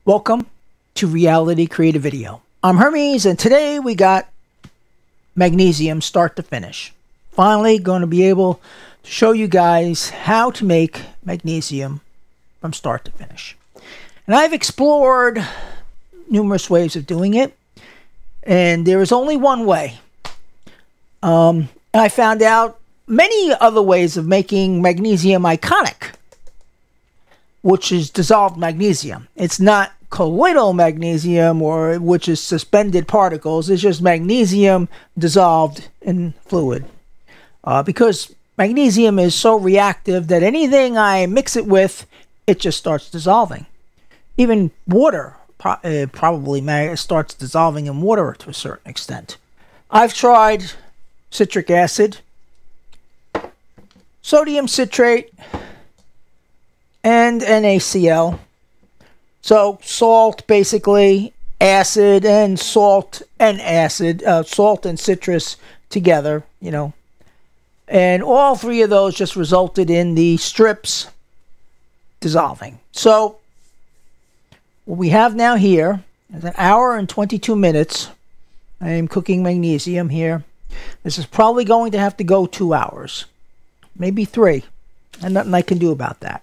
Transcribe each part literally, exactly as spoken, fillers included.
Welcome to Reality Creative Video. I'm Hermes, and today we got magnesium start to finish. Finally going to be able to show you guys how to make magnesium from start to finish. And I've explored numerous ways of doing it, and there is only one way. Um, and I found out many other ways of making magnesium iconic, which is dissolved magnesium. It's not colloidal magnesium, or which is suspended particles. It's just magnesium dissolved in fluid. Uh, because magnesium is so reactive that anything I mix it with, it just starts dissolving. Even water pro uh, probably starts dissolving in water to a certain extent. I've tried citric acid, sodium citrate, and NaCl. So salt, basically, acid and salt and acid, uh, salt and citrus together, you know. And all three of those just resulted in the strips dissolving. So what we have now here is an hour and twenty-two minutes. I am cooking magnesium here. This is probably going to have to go two hours, maybe three. And nothing I can do about that.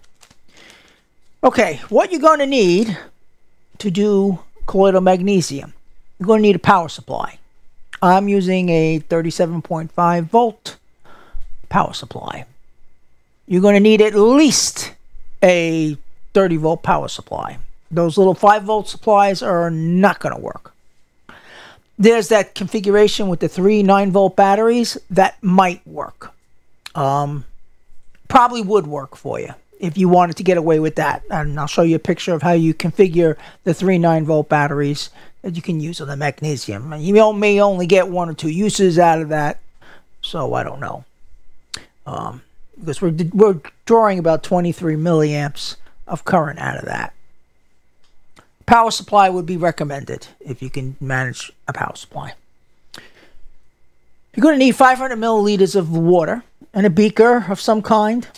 Okay, what you're going to need to do colloidal magnesium, you're going to need a power supply. I'm using a thirty-seven point five volt power supply. You're going to need at least a thirty volt power supply. Those little five volt supplies are not going to work. There's that configuration with the three nine volt batteries that might work. Um, probably would work for you if you wanted to get away with that. And I'll show you a picture of how you configure the three nine volt batteries that you can use on the magnesium. You may only get one or two uses out of that, so I don't know. Um, because we're, we're drawing about twenty-three milliamps of current out of that. Power supply would be recommended if you can manage a power supply. You're going to need five hundred milliliters of water and a beaker of some kind.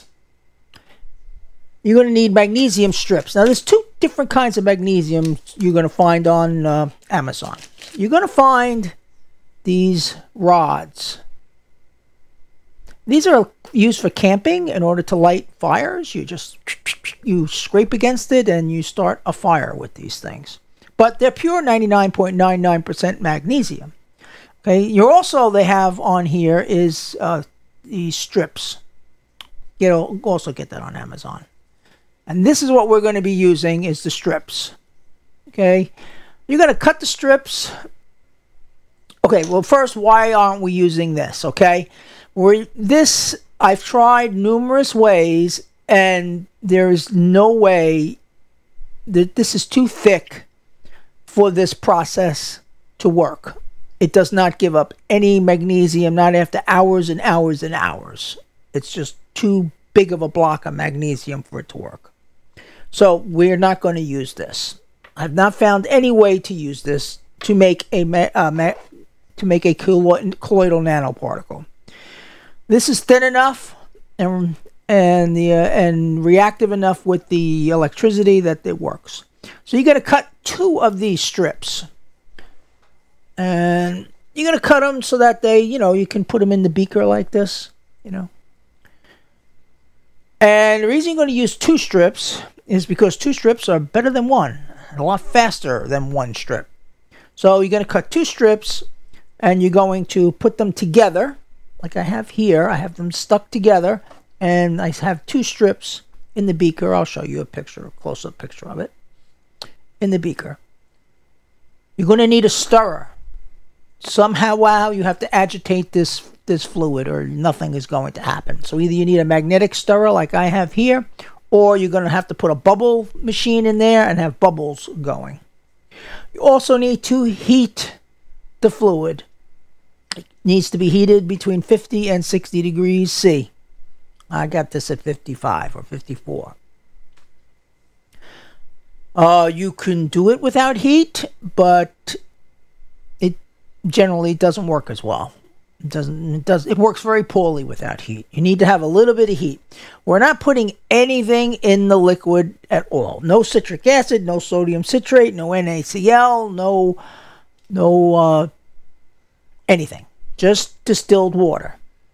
You're going to need magnesium strips. Now, there's two different kinds of magnesium you're going to find on uh, Amazon. You're going to find these rods. These are used for camping in order to light fires. You just you scrape against it and you start a fire with these things. But they're pure ninety-nine point nine nine percent magnesium. Okay, you also they have on here is uh, these strips. You'll also get that on Amazon. And this is what we're going to be using, is the strips. Okay, you're going to cut the strips. Okay, well, first, why aren't we using this? Okay, we're, this, I've tried numerous ways, and there is no way that this is too thick for this process to work. It does not give up any magnesium, not after hours and hours and hours. It's just too big of a block of magnesium for it to work. So we're not going to use this. I've not found any way to use this to make a uh, ma to make a colloidal nanoparticle. This is thin enough and and the uh, and reactive enough with the electricity that it works. So you're going to cut two of these strips, and you're going to cut them so that they, you know, you can put them in the beaker like this, you know. And the reason you're going to use two strips is because two strips are better than one, and a lot faster than one strip. So you're going to cut two strips, and you're going to put them together, like I have here. I have them stuck together, and I have two strips in the beaker. I'll show you a picture, a close-up picture of it, in the beaker. You're going to need a stirrer. Somehow, wow, you have to agitate this this fluid, or nothing is going to happen. So either you need a magnetic stirrer like I have here, or you're going to have to put a bubble machine in there and have bubbles going. You also need to heat the fluid. It needs to be heated between fifty and sixty degrees C. I got this at fifty-five or fifty-four. Uh, you can do it without heat, but it generally doesn't work as well. It doesn't, it does, it works very poorly without heat. You need to have a little bit of heat. We're not putting anything in the liquid at all. No citric acid, no sodium citrate, no NaCl, no, no, uh, anything. Just distilled water.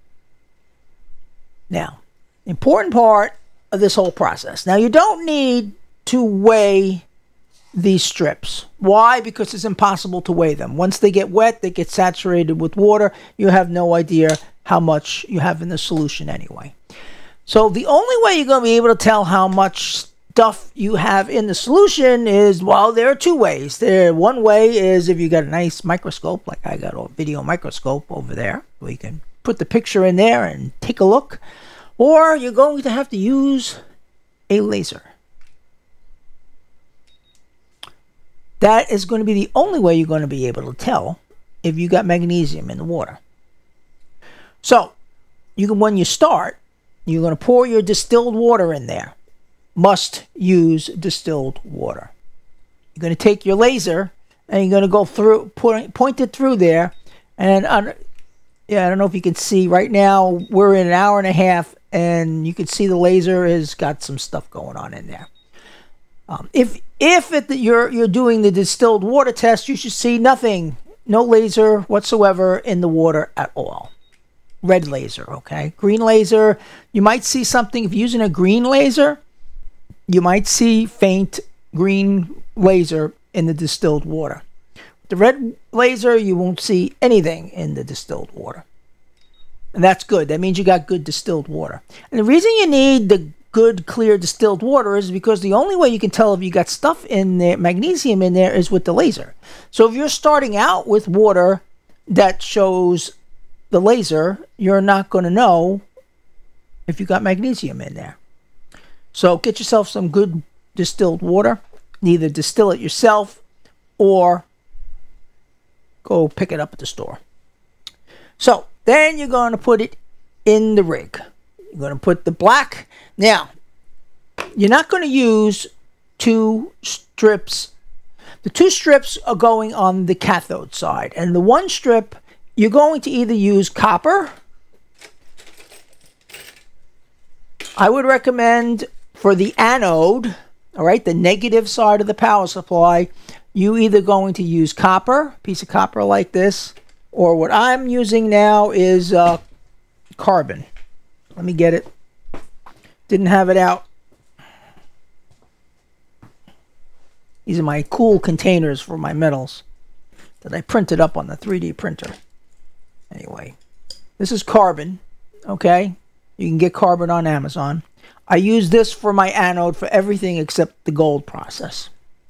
Now, important part of this whole process. Now, you don't need to weigh these strips. Why? Because it's impossible to weigh them. Once they get wet, they get saturated with water. You have no idea how much you have in the solution anyway. So the only way you're going to be able to tell how much stuff you have in the solution is, well, there are two ways. There, one way is if you got a nice microscope, like I got a video microscope over there, where you can put the picture in there and take a look. Or you're going to have to use a laser. That is going to be the only way you're going to be able to tell if you got magnesium in the water. So, you can, when you start, you're going to pour your distilled water in there. Must use distilled water. You're going to take your laser and you're going to go through, point, point it through there. And on, yeah, I don't know if you can see right now, we're in an hour and a half, and you can see the laser has got some stuff going on in there. Um, if if it, you're you're doing the distilled water test, you should see nothing, no laser whatsoever in the water at all. Red laser, okay? Green laser, you might see something. If you're using a green laser, you might see faint green laser in the distilled water. The red laser, you won't see anything in the distilled water. And that's good. That means you got good distilled water. And the reason you need the good, clear distilled water is because the only way you can tell if you got stuff in there, magnesium in there, is with the laser. So if you're starting out with water that shows the laser, you're not going to know if you got magnesium in there. So get yourself some good distilled water. Either distill it yourself or go pick it up at the store. So then you're going to put it in the rig. You're going to put the black. Now, you're not going to use two strips. The two strips are going on the cathode side. And the one strip, you're going to either use copper. I would recommend for the anode, all right, the negative side of the power supply, you either going to use copper, piece of copper like this, or what I'm using now is uh, carbon. Let me get it. Didn't have it out. These are my cool containers for my metals that I printed up on the three D printer. Anyway, this is carbon, okay? You can get carbon on Amazon. I use this for my anode for everything except the gold process.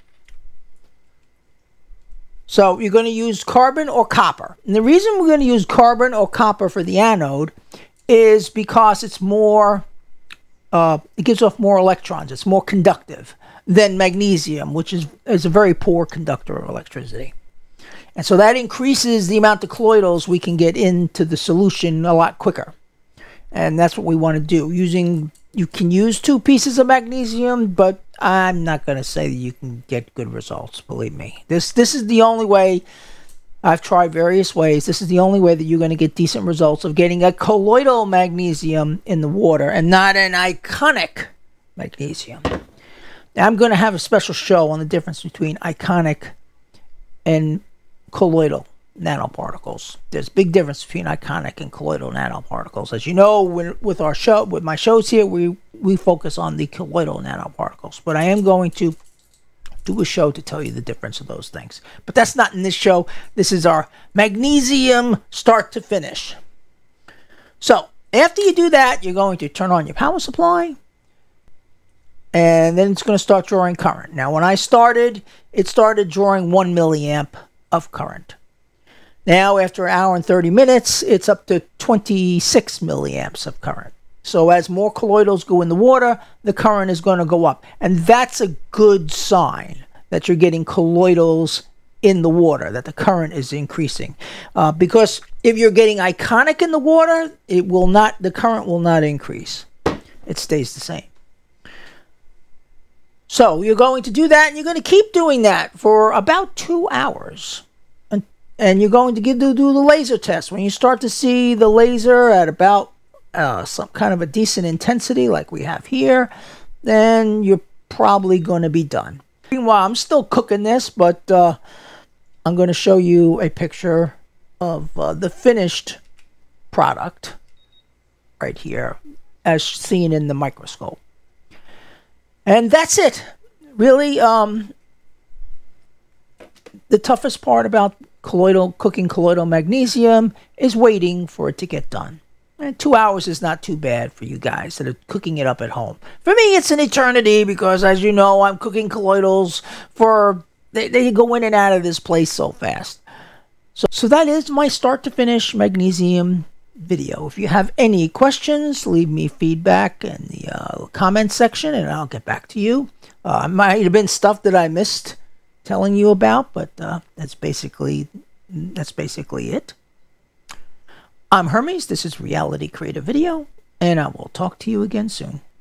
So you're going to use carbon or copper. And the reason we're going to use carbon or copper for the anode is because it's more, uh, it gives off more electrons. It's more conductive than magnesium, which is, is a very poor conductor of electricity. And so that increases the amount of colloidals we can get into the solution a lot quicker. And that's what we want to do. Using, you can use two pieces of magnesium, but I'm not going to say that you can get good results, believe me. This, this is the only way. I've tried various ways. This is the only way that you're going to get decent results of getting a colloidal magnesium in the water and not an ionic magnesium. Now, I'm going to have a special show on the difference between ionic and colloidal nanoparticles. There's a big difference between ionic and colloidal nanoparticles. As you know, when, with our show, with my shows here, we, we focus on the colloidal nanoparticles. But I am going to do a show to tell you the difference of those things. But that's not in this show. This is our magnesium start to finish. So after you do that, you're going to turn on your power supply. And then it's going to start drawing current. Now, when I started, it started drawing one milliamp of current. Now, after an hour and thirty minutes, it's up to twenty-six milliamps of current. So as more colloidals go in the water, the current is going to go up. And that's a good sign that you're getting colloidals in the water, that the current is increasing. Uh, because if you're getting ionic in the water, it will not, the current will not increase. It stays the same. So you're going to do that, and you're going to keep doing that for about two hours. and you're going to get to do the laser test. When you start to see the laser at about uh, some kind of a decent intensity like we have here, then you're probably going to be done. Meanwhile, I'm still cooking this, but uh, I'm going to show you a picture of uh, the finished product right here as seen in the microscope. And that's it. Really, um, the toughest part about colloidal cooking colloidal magnesium is waiting for it to get done. And two hours is not too bad for you guys that are cooking it up at home. For me, it's an eternity because, as you know, I'm cooking colloidals for... They, they go in and out of this place so fast. So, so that is my start to finish magnesium video. If you have any questions, leave me feedback in the uh, comment section and I'll get back to you. Uh, might have been stuff that I missed telling you about, but uh, that's basically that's basically it. I'm Hermes. This is Reality Creative Video, and I will talk to you again soon.